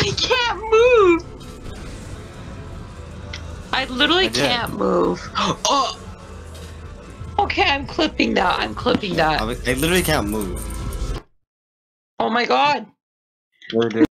I can't move. I literally can't move. Oh. Okay, I'm clipping that. I'm clipping that. I literally can't move. Oh my god.